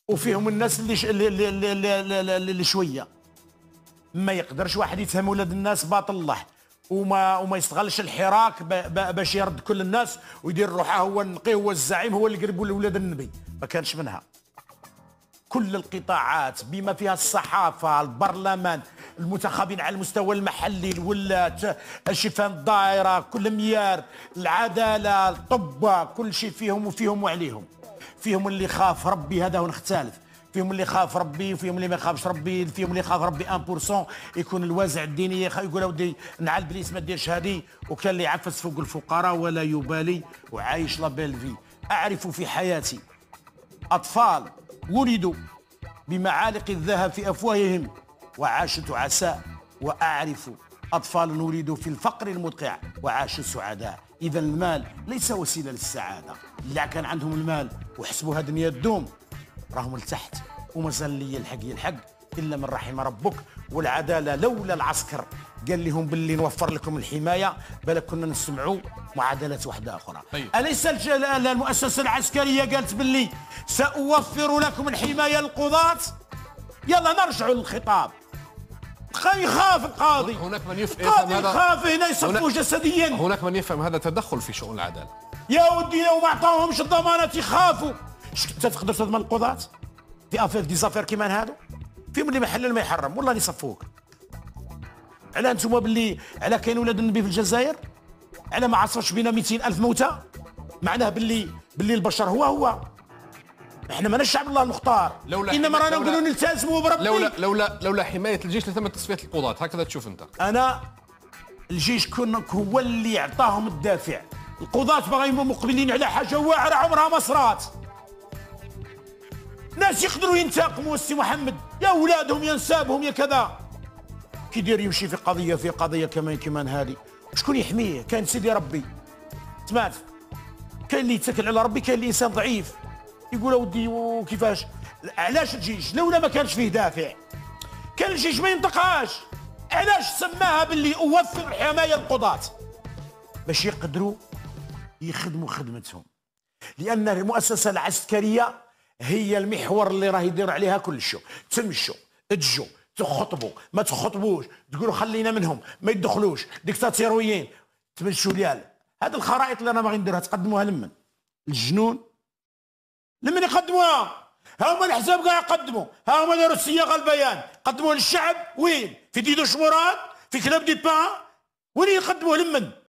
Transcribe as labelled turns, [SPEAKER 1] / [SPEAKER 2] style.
[SPEAKER 1] وفيهم الناس اللي شويه ما يقدرش واحد يفهم ولاد الناس باطل الله وما يستغلش الحراك باش يرد كل الناس ويدير روحه هو النقي هو الزعيم هو اللي قريب لولاد النبي. ما كانش منها. كل القطاعات بما فيها الصحافه، البرلمان، المنتخبين على المستوى المحلي، الولات، الشفاء الدائره، كل ميار، العداله، الطب، كل شيء فيهم وفيهم وعليهم. فيهم اللي خاف ربي هذا ونختلف، فيهم اللي خاف ربي وفيهم اللي ما يخافش ربي، فيهم اللي خاف ربي 1% يكون الوازع الديني يقول ودي نعال بليس ما ديرش هذه، وكان اللي يعفس فوق الفقراء ولا يبالي وعايش لا بيل في. اعرف في حياتي اطفال ولدوا بمعالق الذهب في افواههم وعاشوا تعساء، واعرف اطفال ولدوا في الفقر المدقع وعاشوا سعداء. اذا المال ليس وسيله للسعاده. اللي كان عندهم المال وحسبوا هذه الدنيا الدوم راهم لتحت، ومازال اللي يلحق الا من رحم ربك. والعداله لولا العسكر قال لهم باللي نوفر لكم الحمايه بل كنا نسمعوا معادلات واحده اخرى.
[SPEAKER 2] طيب.
[SPEAKER 1] اليس المؤسسه العسكريه قالت باللي ساوفر لكم الحمايه للقضاة؟ يلا نرجعوا للخطاب. يخاف القاضي،
[SPEAKER 2] هناك من يفهم
[SPEAKER 1] القاضي
[SPEAKER 2] هذا،
[SPEAKER 1] يخاف هنا يصفوه جسديا.
[SPEAKER 2] هناك من يفهم هذا تدخل في شؤون العداله.
[SPEAKER 1] يا ودي لو ما عطاوهمش الضمانات يخافوا. انت تقدر تضمن القضاة في افير دي زافير كيما هادو؟ فيهم اللي ما يحلل ما يحرم والله يصفوك. على انتم باللي على كاين ولاد النبي في الجزائر؟ على ما عصرش بينا 200,000 موتى؟ معناه باللي البشر هو احنا ماناش شعب الله المختار، انما رانا نقولوا نلتزموا بربي.
[SPEAKER 2] لولا حمايه الجيش لتمت تصفيه القضاة، هكذا تشوف انت؟
[SPEAKER 1] انا الجيش هو اللي اعطاهم الدافع. القضاة باغيين مقبلين على حاجه واعره عمرها ما صرات. ناس يقدروا ينتقموا السي محمد، يا اولادهم يا نسابهم يا كذا. كي يدير يمشي في قضيه كمان هذه شكون يحميه؟ كان سيدي ربي سمعت، كاين اللي يتكل على ربي، كاين اللي انسان ضعيف يقول اودي وكيفاش. علاش الجيش لولا ما كانش فيه دافع كان الجيش ما ينطقهاش؟ علاش سماها باللي اوفر حمايه القضاة؟ باش يقدروا يخدموا خدمتهم، لان المؤسسه العسكريه هي المحور اللي راه يدير عليها كل شيء. تمشوا تجوا تخطبوا ما تخطبوش، تقولوا خلينا منهم ما يدخلوش، ديكتاتوريين تمشوا ديال هذه الخرائط اللي انا باغي نديرها. تقدموها لمن؟ الجنون؟ لمن يقدموها؟ هما الحزاب كاع يقدموا، هما داروا الصياغه البيان قدموه للشعب. وين؟ في ديدو شمورات؟ في كلاب دي بان؟ وين يقدموه لمن؟